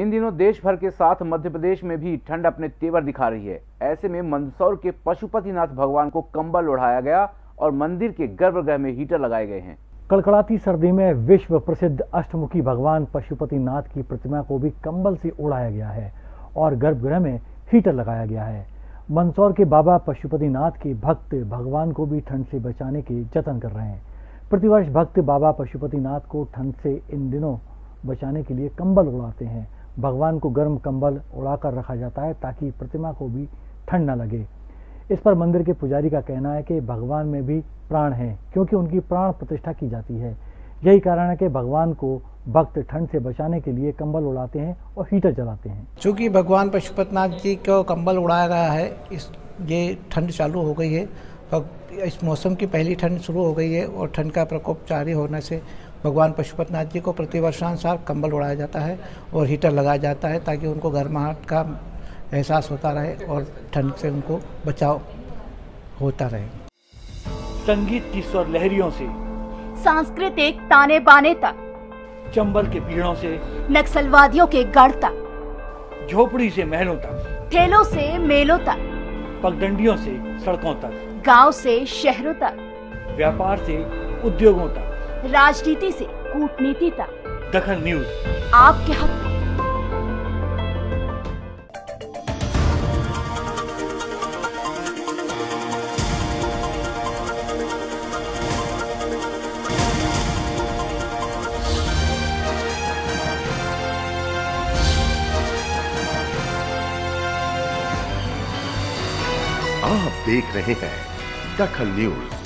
इन दिनों देश भर के साथ मध्य प्रदेश में भी ठंड अपने तेवर दिखा रही है। ऐसे में मंदसौर के पशुपतिनाथ भगवान को कंबल ओढ़ाया गया और मंदिर के गर्भगृह में हीटर लगाए गए हैं। कड़कड़ाती सर्दी में विश्व प्रसिद्ध अष्टमुखी भगवान पशुपतिनाथ की प्रतिमा को भी कंबल से ओढ़ाया गया है और गर्भगृह में हीटर लगाया गया है। मंदसौर के बाबा पशुपतिनाथ के भक्त भगवान को भी ठंड से बचाने के जतन कर रहे हैं। प्रतिवर्ष भक्त बाबा पशुपतिनाथ को ठंड से इन दिनों बचाने के लिए कंबल उड़ाते हैं। भगवान को गर्म कंबल उड़ाकर रखा जाता है ताकि प्रतिमा को भी ठंड न लगे। इस पर मंदिर के पुजारी का कहना है कि भगवान में भी प्राण है, क्योंकि उनकी प्राण प्रतिष्ठा की जाती है। यही कारण है कि भगवान को भक्त ठंड से बचाने के लिए कंबल उड़ाते हैं और हीटर जलाते हैं। चूँकि भगवान पशुपतिनाथ जी को कंबल उड़ाया गया है, ये ठंड चालू हो गई है। इस मौसम की पहली ठंड शुरू हो गई है और ठंड का प्रकोप जारी होने से भगवान पशुपतिनाथ जी को प्रतिवर्षानुसार कंबल उड़ाया जाता है और हीटर लगाया जाता है ताकि उनको गर्माहट का एहसास होता रहे और ठंड से उनको बचाव होता रहे। संगीत की स्वर लहरियों से सांस्कृतिक ताने बाने तक, चंबल के पीड़ों से नक्सलवादियों के गढ़ तक, झोपड़ी से महलों तक, ठेलों से मेलों तक, पगडंडियों से सड़कों तक, गांव से शहरों तक, व्यापार से उद्योगों तक, राजनीति से कूटनीति तक, दखल न्यूज आपके हक में। आप देख रहे हैं दखल न्यूज।